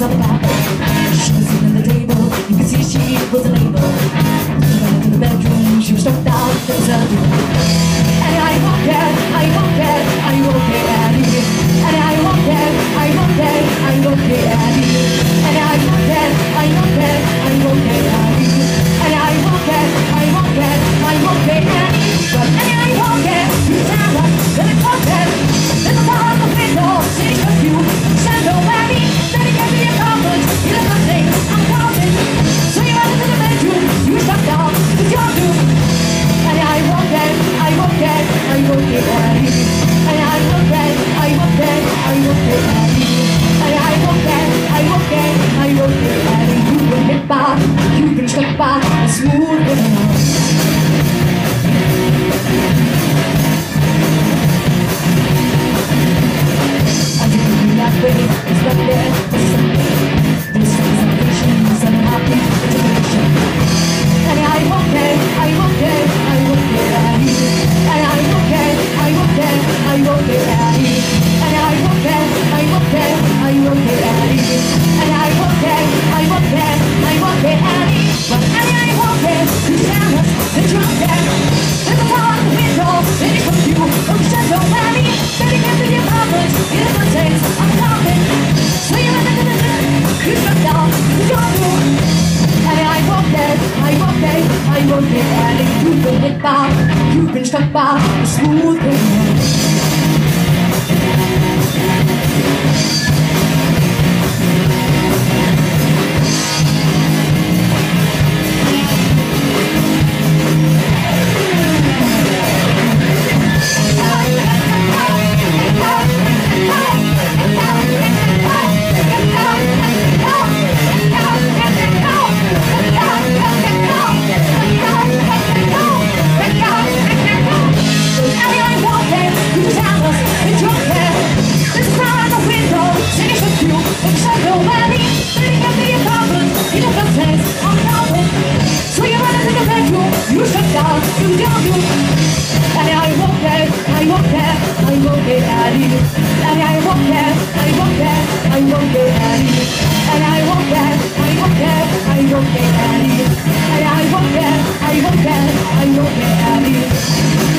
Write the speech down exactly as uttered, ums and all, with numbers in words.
on the Bible. She was sitting at the table, you could see she was a label. She went into the bedroom, she was struck down, there was a room. And I won't care, I won't care, I won't care any. And I won't care, I won't care, I won't care any. And I won't care, I won't care, I won't care any. And I won't care, I won't care, I won't care any. But and I won't care, you sound like that it's won't care. There's a bar on the window, sitting with you, shadow Annie. Then he gave me a compliment, he does not say I'm counting. So you went into the bedroom, you were stuck down, it's your doom. And I won't care, I won't care, I won't care any. And I won't care, I won't care, I won't care any. And I won't care, I won't care, I won't care any. You can hit back, you can step back, a smooth criminal. That way, it's not there, it's something. This is salvation, it's an happy integration. And I won't care, I won't care, I won't care any. And I won't care, I won't care, I won't care any. And I won't care, I won't care, I won't care any. And I won't care, I won't care, I won't care any. But and I won't care, you tell us that you're there. There's a car on the window, sitting with you, from shadow Annie. Then he gave me the apartment, he does not say I'm counting. So you went into the room, you struck down, it's your room. And I won't care, I won't care, I won't care any. You've been hit back, you've been struck back, a smooth criminal. You shut down, you down, you. And I won't care, I won't care, I won't care any. And I won't care, I won't care, I won't care any. And I won't care, I won't care, I won't care any. And I won't care, I won't care, I won't care any.